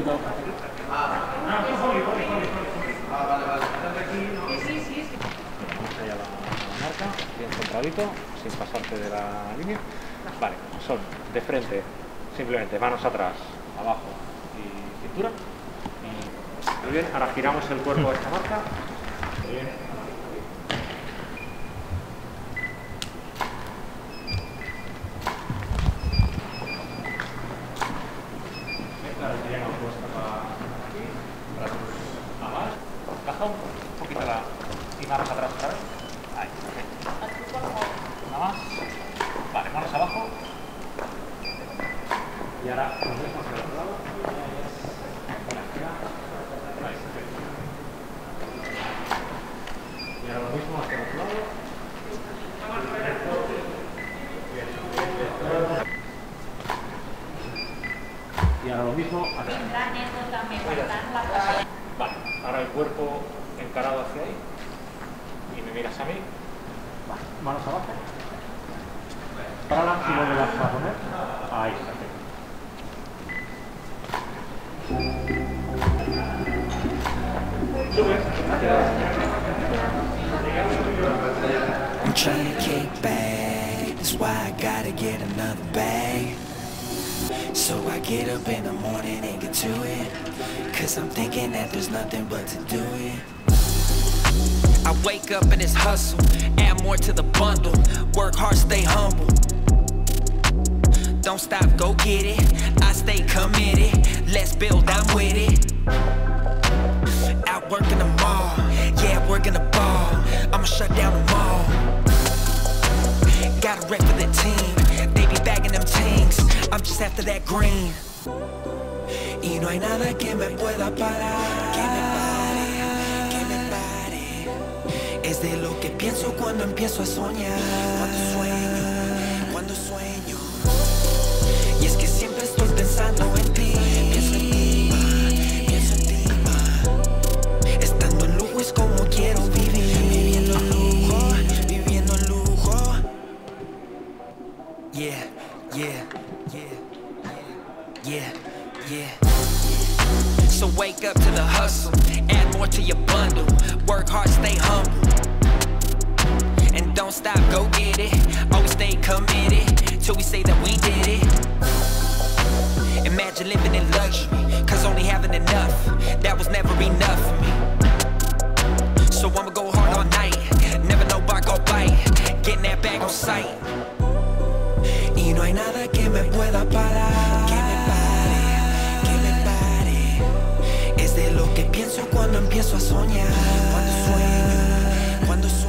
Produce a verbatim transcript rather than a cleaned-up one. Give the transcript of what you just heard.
poquito. Ah, poli, poli, poli, poli. Ah, vale, vale. Sí, sí, sí. Vamos allá a la, a la marca, bien centradito, sin pasarte de la línea. Vale, son de frente, simplemente manos atrás, abajo y cintura. Y, muy bien, ahora giramos el cuerpo a esta marca. Muy bien. Baja un poquito la... y manos atrás otra vez. Ahí, perfecto. Una más. Vale, manos abajo. Y ahora nos vemos hacia el otro lado. Ahí, perfecto. Y ahora lo mismo hacia el otro lado. Y ahora lo mismo hacia el otro lado. Vale, ahora el cuerpo encarado hacia ahí y me miras a mí. Vale, manos abajo. Para y luego las vas a poner. Ahí, perfecto. Sube. I'm trying to kick back, that's why I gotta get another bag. So I get up in the morning and get to it, cause I'm thinking that there's nothing but to do it. I wake up in this hustle, add more to the bundle, work hard, stay humble. Don't stop, go get it, I stay committed, let's build, I'm with it. Out working the mall, yeah, working the ball, I'ma shut down the mall. Got a rep for the team, they be bagging them teams, I'm just after that green. Y no hay nada que me pueda parar, que me pare, que me pare. Es de lo que pienso cuando empiezo a soñar, cuando sueño, cuando sueño. Y es que siempre estoy pensando en ti, pienso en ti, pienso en ti. Estando en lujo es como quiero vivir, viviendo en lujo, viviendo en lujo. Yeah, yeah, yeah, yeah, yeah. So wake up to the hustle, add more to your bundle, work hard, stay humble. And don't stop, go get it, always stay committed, till we say that we did it. Imagine living in luxury, cause only having enough, that was never enough for me. So I'ma go hard all night, never know bark or bite, getting that bag on sight. Y no hay nada que me pueda parar, que me pare, que me pare. Es de lo que pienso cuando empiezo a soñar, cuando sueño, cuando sueño.